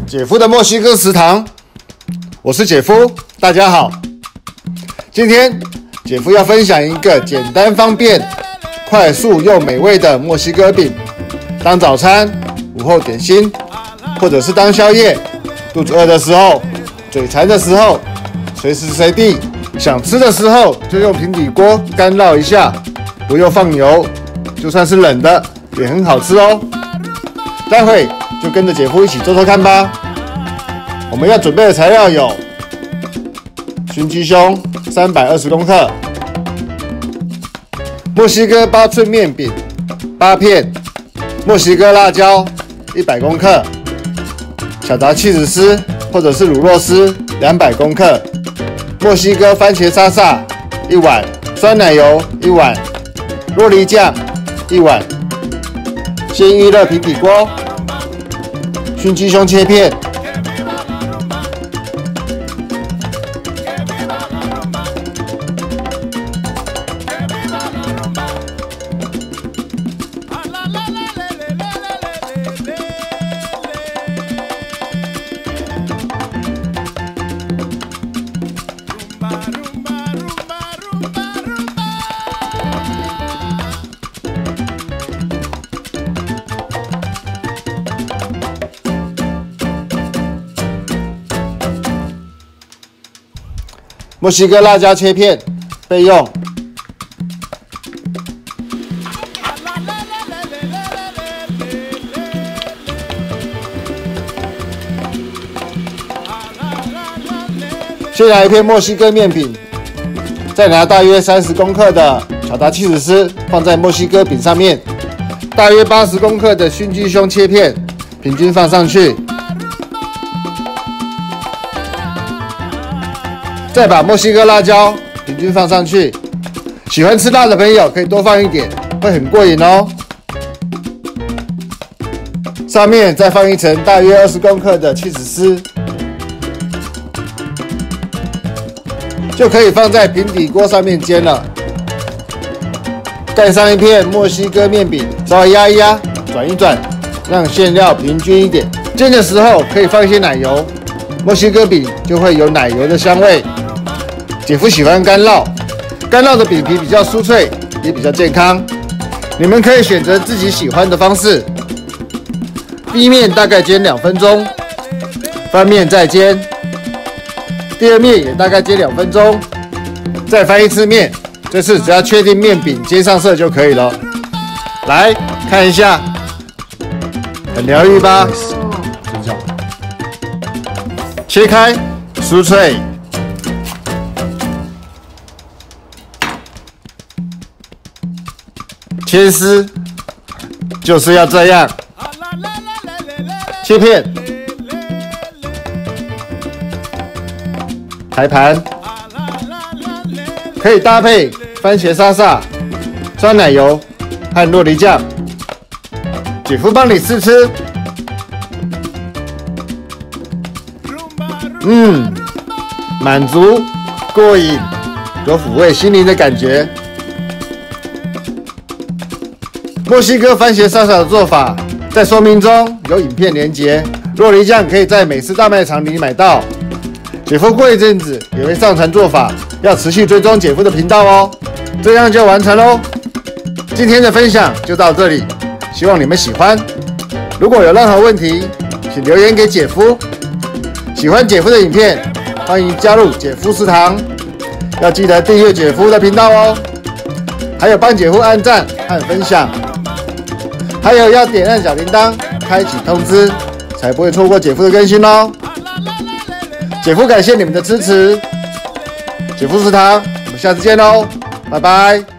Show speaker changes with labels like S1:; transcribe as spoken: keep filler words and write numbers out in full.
S1: 姐夫的墨西哥食堂，我是姐夫，大家好。今天姐夫要分享一个简单方便、快速又美味的墨西哥饼，当早餐、午后点心，或者是当宵夜。肚子饿的时候、嘴馋的时候，随时随地想吃的时候，就用平底锅干绕一下，不用放油，就算是冷的也很好吃哦。待会就跟着姐夫一起做做看吧。我们要准备的材料有熏鸡胸三百二十公克，墨西哥八寸面饼八片，墨西哥辣椒一百公克，小达起司丝或者是乳酪丝两百公克，墨西哥番茄沙沙一碗，酸奶油一碗，酪梨酱一碗。先预热平底锅，熏鸡胸切片，墨西哥辣椒切片备用。先来一片墨西哥面饼，再拿大约三十公克的巧达起司丝放在墨西哥饼上面，大约八十公克的熏鸡胸切片平均放上去。再把墨西哥辣椒平均放上去，喜欢吃辣的朋友可以多放一点，会很过瘾哦。上面再放一层大约二十公克的起司丝，就可以放在平底锅上面煎了。盖上一片墨西哥面饼，稍微压一压，转一转，让馅料平均一点。煎的时候可以放一些奶油，墨西哥饼就会有奶油的香味。姐夫喜欢干烙，干烙的饼皮比较酥脆，也比较健康。你们可以选择自己喜欢的方式。第一面大概煎两分钟，翻面再煎，第二面也大概煎两分钟，再翻一次面。这次只要确定面饼煎上色就可以了。来看一下，很疗愈吧？切开，酥脆。切丝就是要这样，切片，排盘，可以搭配番茄沙沙、酸奶油和酪梨酱。姐夫帮你试吃，嗯，满足、过瘾，有抚慰心灵的感觉。墨西哥番茄沙沙的做法在说明中有影片连结，酪梨酱可以在美式大卖场里买到。姐夫过一阵子也会上传做法，要持续追踪姐夫的频道哦。这样就完成喽。今天的分享就到这里，希望你们喜欢。如果有任何问题，请留言给姐夫。喜欢姐夫的影片，欢迎加入姐夫食堂，要记得订阅姐夫的频道哦。还有帮姐夫按赞和分享。还有要点按小铃铛，开启通知，才不会错过姐夫的更新哦。姐夫感谢你们的支持，姐夫食堂，我们下次见喽，拜拜。